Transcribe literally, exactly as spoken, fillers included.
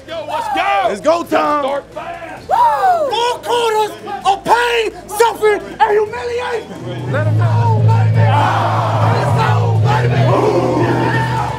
Let's go, let's go! Let's go, Tom! Start fast! Four quarters of pain, suffering, and humiliation! Let him go, baby! Let's go, baby! Yeah.